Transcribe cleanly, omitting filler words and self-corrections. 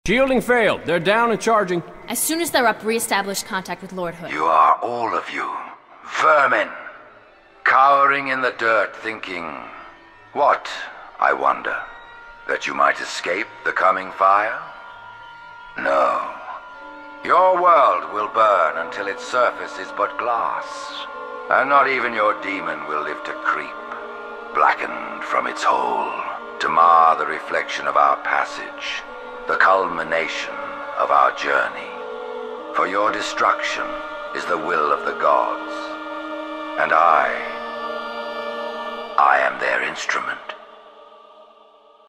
Shielding failed. They're down and charging. As soon as they're up, re-establish contact with Lord Hood. You are all of you vermin, cowering in the dirt thinking, what, I wonder, that you might escape the coming fire? No. Your world will burn until its surface is but glass, and not even your demon will live to creep, blackened from its hole, to mar the reflection of our passage, the culmination of our journey. For your destruction is the will of the gods, and I am their instrument.